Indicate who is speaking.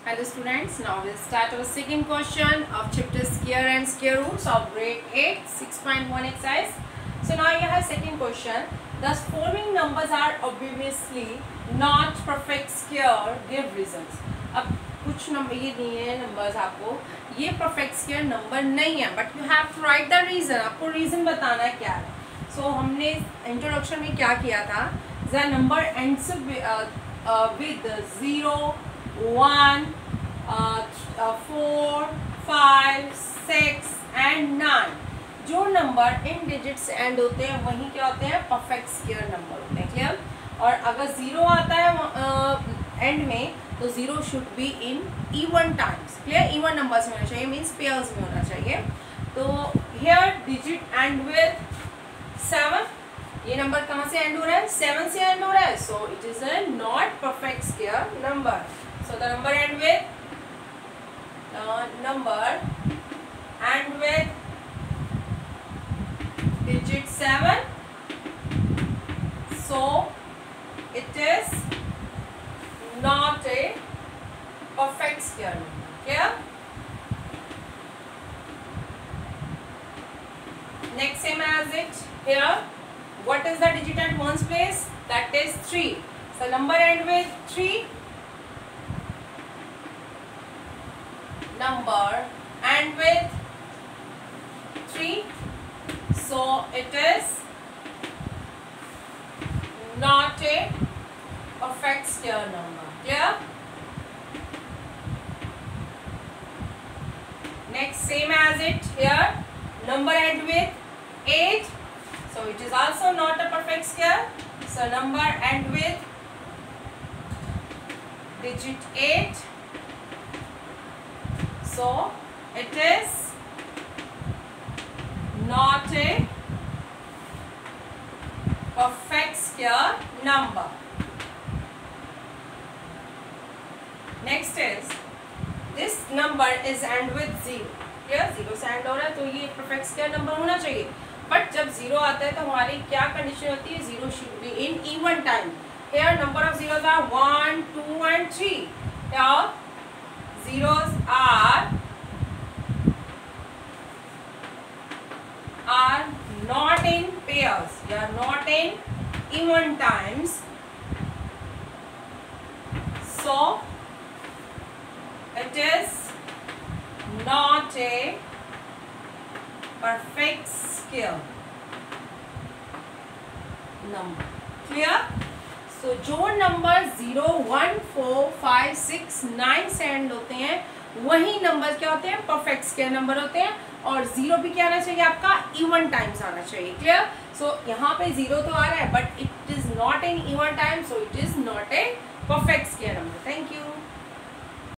Speaker 1: Hello students, now we'll start our second question of chapter square and square roots of grade 8 6.1 exercise. So now you have second question. The following numbers are obviously not perfect square, give reasons. अब कुछ number ये दिए हैं numbers आपको, ये perfect square number नहीं है, but you have to write the reason. आपको रीजन बताना है क्या है. सो हमने इंट्रोडक्शन में क्या किया था, the number ends with 0 1 4 5 6 and 9. जो नंबर इन डिजिट से एंड होते हैं वही क्या होते हैं, परफेक्ट स्क्वायर नंबर होते हैं. क्लियर. और अगर 0 आता है एंड में तो 0 should be in even times. Clear. Even numbers में होना चाहिए, मीन्स पेयर्स में होना चाहिए. तो हियर डिजिट एंड विद 7. ये नंबर कहाँ से एंड हो रहा है, 7 से एंड हो रहा है. So it is a not perfect square number. So the number end with digit 7. So it is not a perfect square number. Clear? Next, same as it here. What is the digit at ones place? That is 3. So number end with 3. Number end with 3. So it is not a perfect square number. Clear? Next, same as it here. Number end with 8. So it is also not a perfect square. So number end with digit 8. So it is not a perfect square number. Next is this number is end with 0. क्या 0 से and हो रहा है तो ये perfect square number होना चाहिए. But जब 0 आता है तो हमारी क्या कंडीशन होती है, 0 should be in even time. Here number of zeros are 1 2 and 3. Here zeros are not in pairs. They are not in even times. So it is not a perfect square number. Clear? तो जो number 0 1 4 5 6 9 से end होते हैं वही number क्या होते हैं, perfect square number होते हैं. और 0 भी क्या आना चाहिए आपका, इवन टाइम्स आना चाहिए. क्लियर. सो यहाँ पे 0 तो आ रहा है but it is not in even time, so it is not a perfect square number.